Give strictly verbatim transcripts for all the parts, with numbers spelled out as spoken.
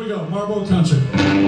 we go, Marlboro Country.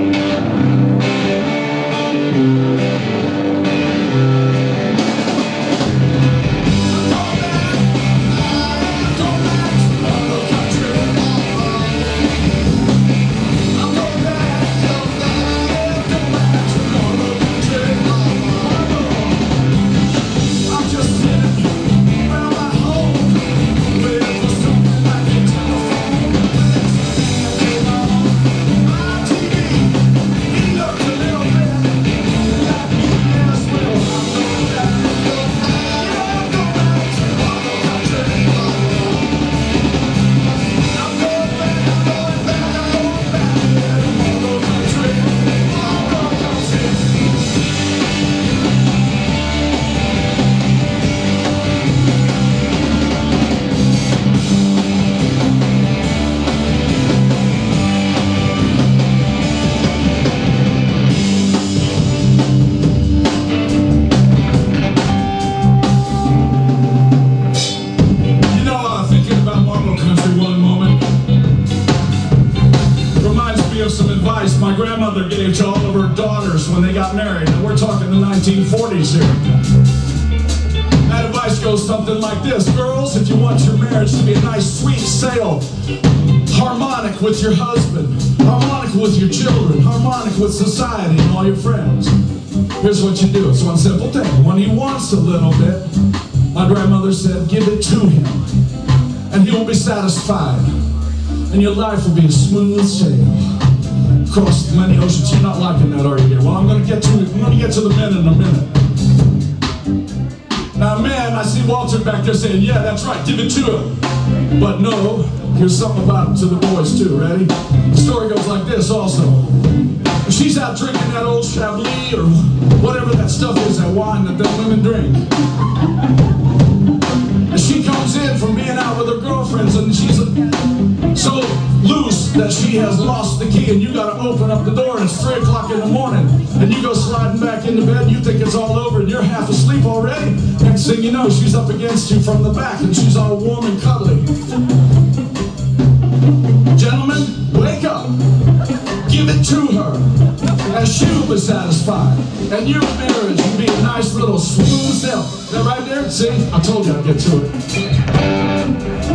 Some advice my grandmother gave to all of her daughters when they got married, and we're talking the nineteen forties here. That advice goes something like this: girls, if you want your marriage to be a nice sweet sail, harmonic with your husband, harmonic with your children, harmonic with society and all your friends, here's what you do. It's one simple thing. When he wants a little bit, my grandmother said, give it to him, and he will be satisfied, and your life will be a smooth sail across many oceans. You're not liking that, are you? Well, I'm going to get to I'm going to get to the men in a minute. Now, men, I see Walter back there saying, "Yeah, that's right, give it to him." But no, here's something about it to the boys too. Ready? The story goes like this. Also, she's out drinking that old Chablis or whatever that stuff is, that wine that them women drink. And she comes in from being out with her girlfriends, and she's so loose that she has lost the key, and you got to open up the door, and it's three o'clock in the morning, and you go sliding back into bed, and you think it's all over, and you're half asleep already. Next thing you know, she's up against you from the back, and she's all warm and cuddly. Gentlemen, wake up. Give it to her, and she will be satisfied, and your marriage will be a nice little smooth sail. That right there? See? I told you I'd get to it.